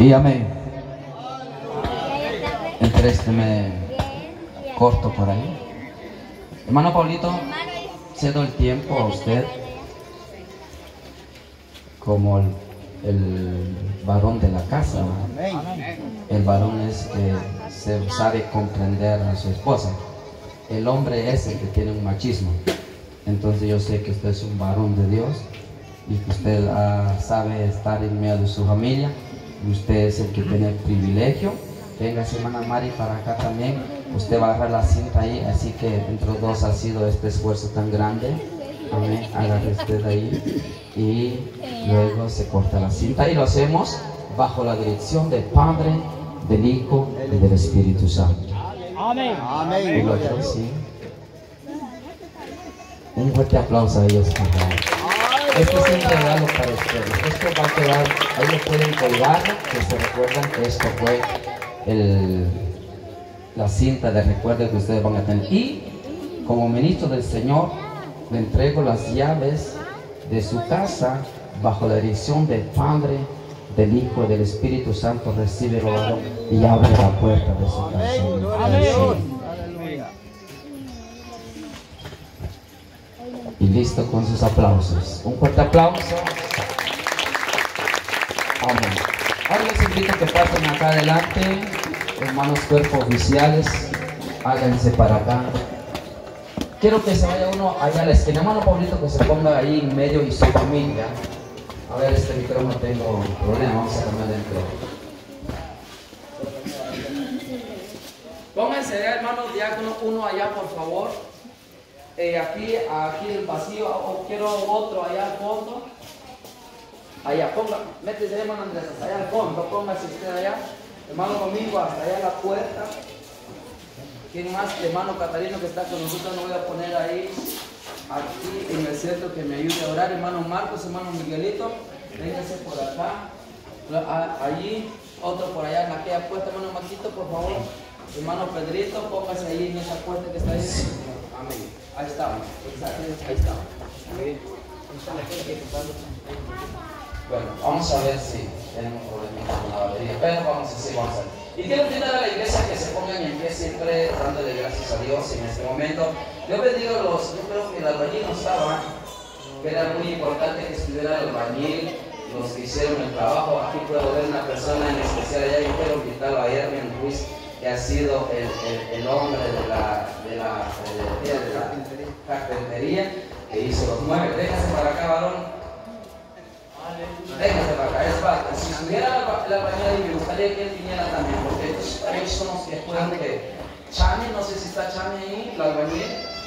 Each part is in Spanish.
Y amén. Entre este me corto por ahí. Hermano Paulito, cedo el tiempo a usted como el varón de la casa. El varón es que se sabe comprender a su esposa. El hombre es el que tiene un machismo. Entonces yo sé que usted es un varón de Dios y que usted sabe estar en medio de su familia. Y usted es el que tiene el privilegio. Venga, hermana Mari, para acá también. Usted va a agarrar la cinta ahí, así que entre los dos ha sido este esfuerzo tan grande. Amén. Agarre usted ahí y luego se corta la cinta y lo hacemos bajo la dirección del Padre, del Hijo y del Espíritu Santo. Amén. Y el otro, sí. Un fuerte aplauso a ellos, por favor. Este es un regalo para ustedes. Esto va a quedar, ahí lo pueden colgar, que se recuerdan que esto fue la cinta de recuerdo que ustedes van a tener. Y como ministro del Señor, le entrego las llaves de su casa bajo la dirección del Padre, del Hijo y del Espíritu Santo. Recíbelo, varón, y abre la puerta de su casa. Y listo con sus aplausos. Un fuerte aplauso. Amén. Ahora les invito a que pasen acá adelante, hermanos cuerpos oficiales. Háganse para acá. Quiero que se vaya uno allá a la esquina. Hermano Pablito, que se ponga ahí en medio y su familia. A ver, este micrófono tengo problema. Vamos a cambiar dentro. Pónganse, hermanos diáconos, uno allá, por favor. Aquí el vacío, o quiero otro allá al fondo. Allá, métese, hermano Andrés, hasta allá al fondo, póngase usted allá. Hermano Domingo, hasta allá a la puerta. ¿Quién más? Hermano Catalino, que está con nosotros, no voy a poner ahí, aquí en el centro, que me ayude a orar. Hermano Marcos, hermano Miguelito, véngase por acá. Allí, otro por allá en aquella puerta, hermano Marquito, por favor. Hermano Pedrito, póngase ahí en esa puerta que está ahí. Amén. Ahí estamos, ahí estamos. Bueno, vamos a ver si tenemos problemas con la batería, pero vamos a ver. Y quiero invitar a la iglesia que se pongan en pie siempre dándole gracias a Dios en este momento. Yo bendigo yo creo que el albañil no estaba, que era muy importante que estuviera el albañil, los que hicieron el trabajo. Aquí puedo ver una persona en especial allá, yo quiero invitarlo a Hermen Ruiz, que ha sido el hombre de la carpintería, que hizo los muebles. Déjase para acá, varón. Déjase para acá. Es falta. Si estuviera el albañil ahí, me gustaría que él viniera también, porque ellos son los que pueden que Chami, no sé si está Chami ahí, el albañil.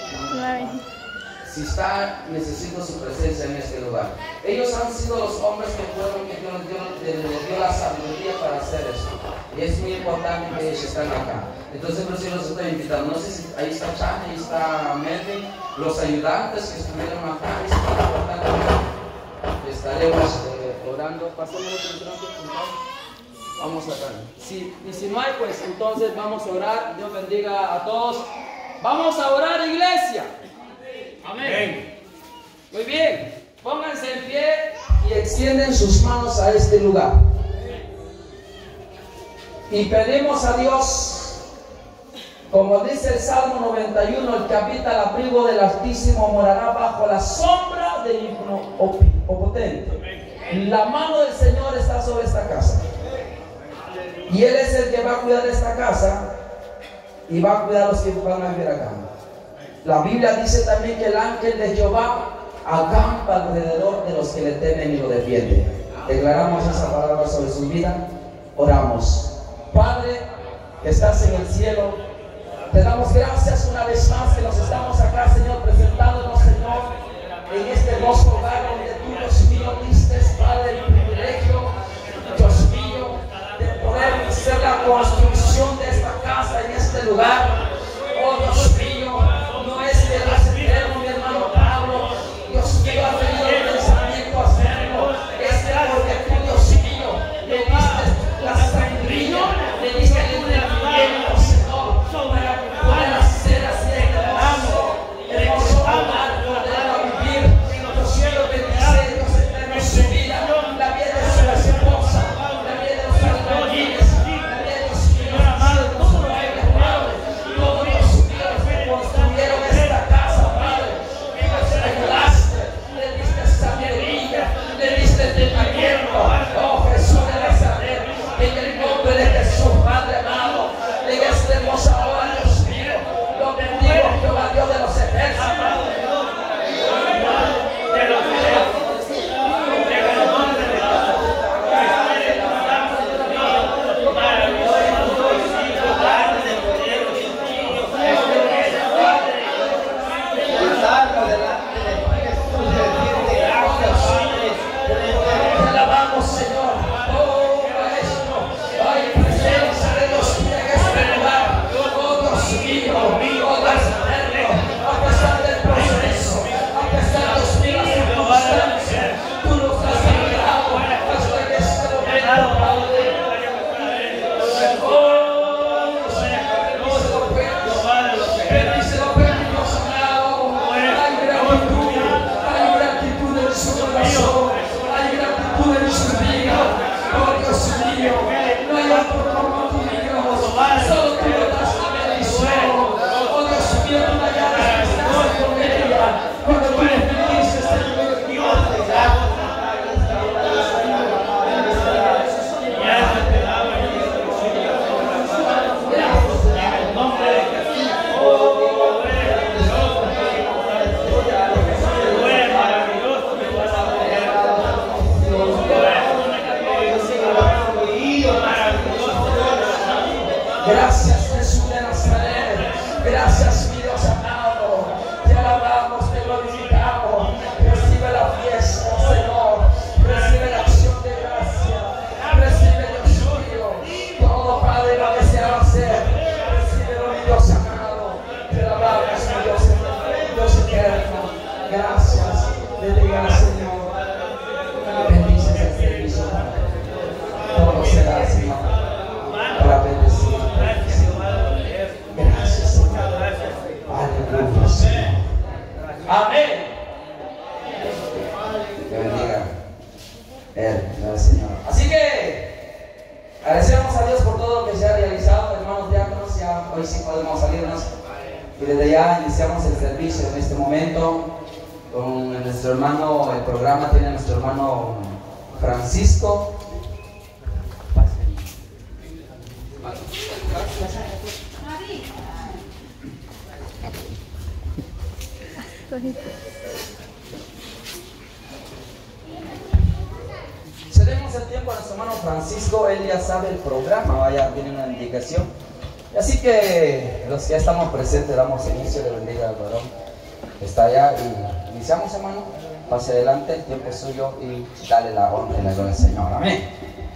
Si está, necesito su presencia en este lugar. Ellos han sido los hombres que fueron, que Dios les dio la sabiduría para hacer esto. Y es muy importante que ellos estén acá. Entonces, por eso los estoy invitando. No sé si ahí está Chan, ahí está Melvin, los ayudantes que estuvieron acá. Es muy importante que estaremos orando. Pasemos otro micrófono. Vamos a orar. Y si no hay, pues entonces vamos a orar. Dios bendiga a todos. Vamos a orar, iglesia. Amén. Muy bien. Pónganse en pie y extienden sus manos a este lugar. Y pedimos a Dios, como dice el Salmo 91, el que habita el abrigo del Altísimo morará bajo la sombra del Omnipotente. La mano del Señor está sobre esta casa. Y Él es el que va a cuidar esta casa y va a cuidar a los que van a vivir acá. La Biblia dice también que el ángel de Jehová acampa alrededor de los que le temen y lo defienden. Declaramos esa palabra sobre su vida. Oramos. Padre, que estás en el cielo, te damos gracias una vez más que nos estamos acá, Señor, presentándonos, Señor, en este hermoso hogar donde tú, Dios mío, diste, Padre, el privilegio, Dios mío, de poder hacer la construcción de esta casa en este lugar. Oh, Dios mío, no es que lo hace eterno, mi hermano Pablo, Dios mío, ha tenido el pensamiento a hacerlo, es que porque tú, Dios mío, le diste la sabiduría, le diste el entendimiento, Señor, para poder hacer así hermoso hogar, poder vivir. Dios mío, bendice, Dios eterno, su vida, la vida de su esposa, la vida de su Gracias, Jesús de Nazaret. Gracias, mi Dios amado. Te alabamos, te glorificamos. Recibe la fiesta, Señor. Recibe la acción de gracia. Recibe, Dios mío, todo, Padre, lo que se va a hacer. Recibe, mi Dios amado. Te alabamos, mi Dios eterno. Gracias. Bendiga al Señor. Bendice el servicio, Padre. Todo será, Señor, para bendecir. Gracias, Señor. Aleluya, Señor. Amén. Que bendiga Él, Señor. Así que agradecemos a Dios por todo lo que se ha realizado, hermanos diáconos. Ya hoy sí podemos salirnos. Y desde ya iniciamos el servicio en este momento con nuestro hermano. El programa tiene nuestro hermano Francisco. Cedemos el tiempo a nuestro hermano Francisco. Él ya sabe el programa, vaya, tiene una indicación. Así que los que ya estamos presentes damos inicio. Le bendiga al varón que está allá y iniciamos, hermano. Pase adelante, el tiempo es suyo y dale la honra y la gloria al Señor. Amén.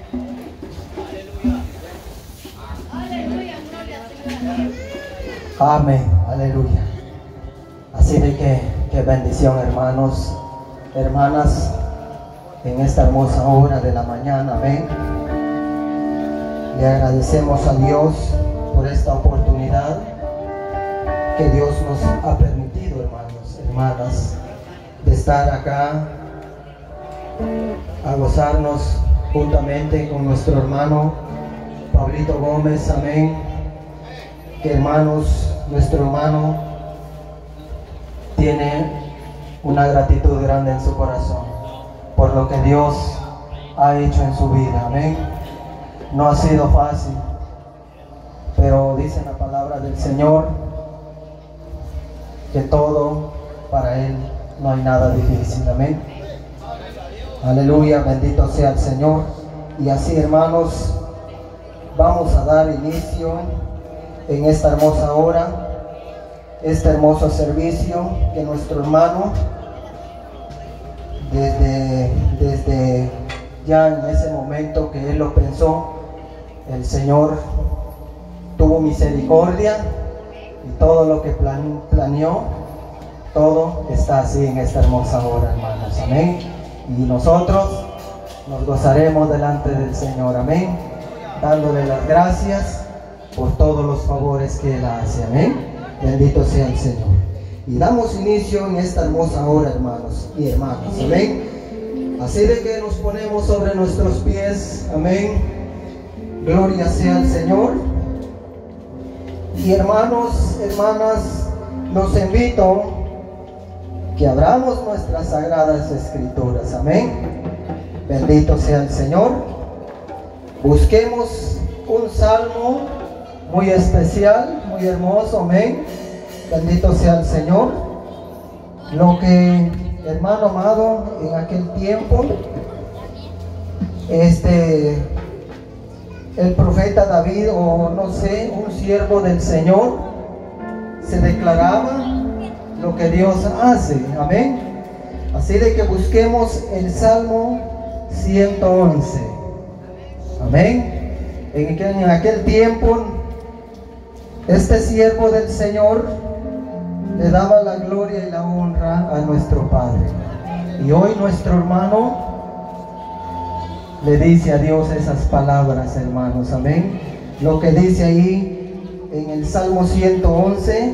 Amén, aleluya. Así de que bendición, hermanos, hermanas, en esta hermosa hora de la mañana. Amén. Le agradecemos a Dios por esta oportunidad que Dios nos ha permitido, hermanos, hermanas, de estar acá a gozarnos juntamente con nuestro hermano Pablito Gómez. Amén. Que, hermanos, nuestro hermano tiene una gratitud grande en su corazón por lo que Dios ha hecho en su vida. Amén. No ha sido fácil, pero dice la palabra del Señor que todo para Él no hay nada difícil. Amén. Aleluya, bendito sea el Señor. Y así, hermanos, vamos a dar inicio en esta hermosa hora, este hermoso servicio que nuestro hermano desde ya en ese momento que él lo pensó, el Señor tuvo misericordia y todo lo que planeó, todo está así en esta hermosa hora, hermanos. Amén. Y nosotros nos gozaremos delante del Señor. Amén. Dándole las gracias por todos los favores que Él hace. Amén. Bendito sea el Señor. Y damos inicio en esta hermosa hora, hermanos y hermanas. Amén. Así de que nos ponemos sobre nuestros pies. Amén. Gloria sea al Señor. Y hermanos, hermanas, los invito que abramos nuestras sagradas escrituras. Amén. Bendito sea el Señor. Busquemos un salmo muy especial, muy hermoso. Amén. Bendito sea el Señor. Lo que, hermano amado, en aquel tiempo, el profeta David, o no sé, un siervo del Señor, se declaraba lo que Dios hace. Amén. Así de que busquemos el Salmo 111. Amén. En aquel tiempo, este siervo del Señor le daba la gloria y la honra a nuestro Padre. Y hoy nuestro hermano le dice a Dios esas palabras, hermanos. Amén. Lo que dice ahí en el Salmo 111.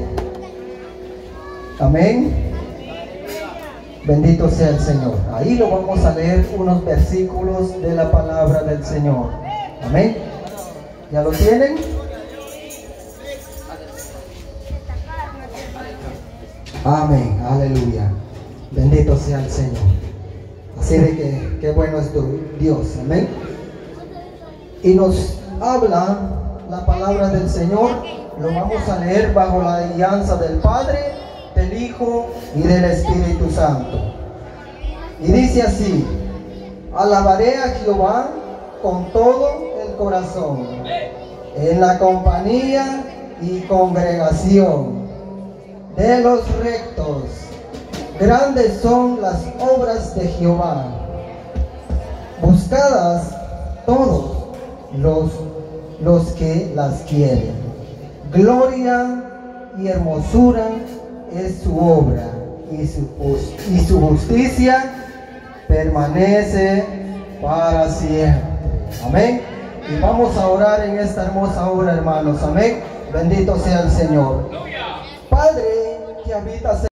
Amén. Bendito sea el Señor. Ahí lo vamos a leer, unos versículos de la palabra del Señor. Amén. ¿Ya lo tienen? Amén. Aleluya. Bendito sea el Señor. Así de que qué bueno es tu Dios. Amén. Y nos habla la palabra del Señor. Lo vamos a leer bajo la alianza del Padre, del Hijo y del Espíritu Santo. Y dice así: alabaré a Jehová con todo el corazón. en la compañía y congregación de los rectos. Grandes son las obras de Jehová, buscadas todos los que las quieren. Gloria y hermosura es su obra, y su justicia permanece para siempre. Amén. Y vamos a orar en esta hermosa hora, hermanos. Amén. Bendito sea el Señor. Padre que habitas